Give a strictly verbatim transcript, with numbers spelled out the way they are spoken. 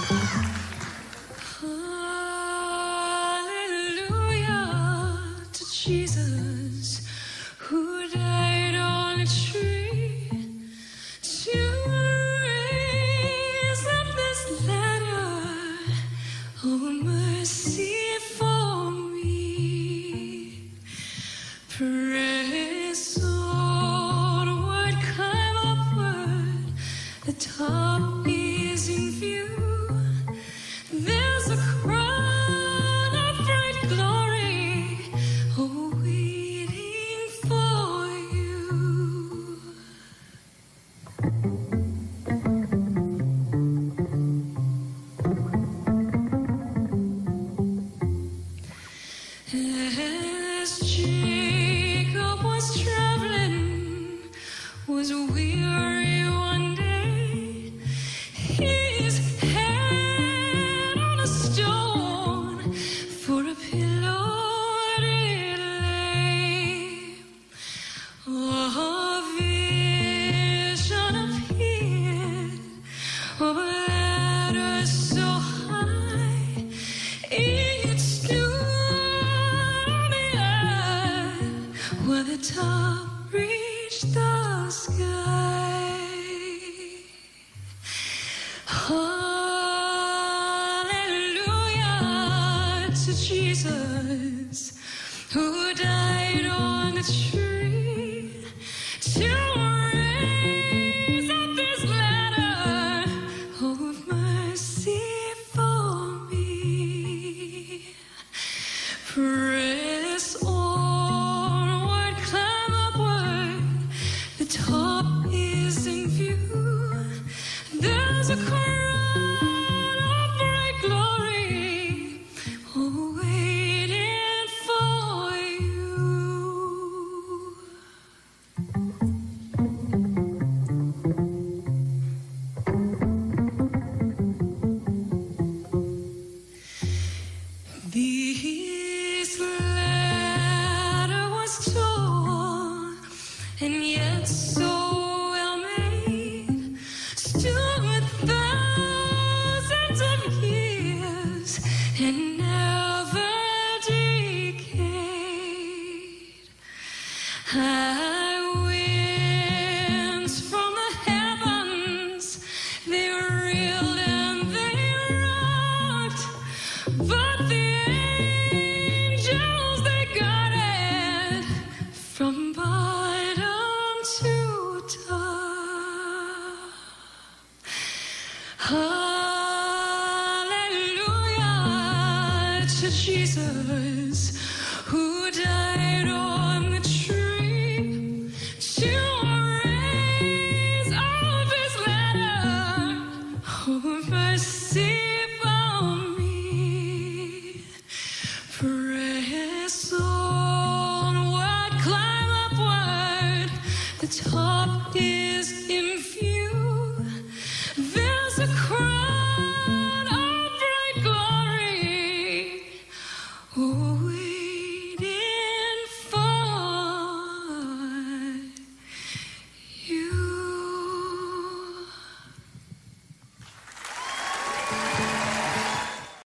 Hallelujah to Jesus, who died on a tree to raise up this ladder of mercy for me. Press onward, climb upward, the top is in view. There's a crown of bright glory awaiting for you. As Jacob was traveling, was weary one day, his head on a stone for a pillow it lay. A vision appeared of a ladder so high, it stood on the earth where the top reached the sky. Hallelujah to Jesus, who died on the tree to raise up this ladder of mercy for me. Press onward, climb upward, the top is in view. There's a crown of bright glory awaiting for you. This ladder was torn and yet so well made, stood thousands of years and never decayed. High winds from the heavens, they reeled and they rocked, but the angels they guarded from bottom to top. Hallelujah to Jesus, who died on the tree to raise up his ladder of mercy for me. Press onward, climb upward, the top is in view. There's a crown of bright glory awaiting